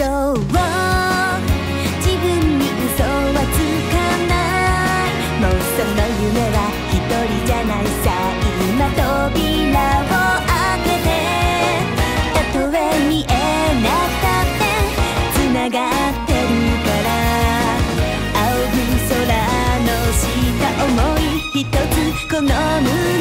そう自分に嘘はつかない。もうその夢は一人じゃないさ。今扉を開けて、たとえ見えなかってつながってるから。仰ぐ空の下思い一つこの胸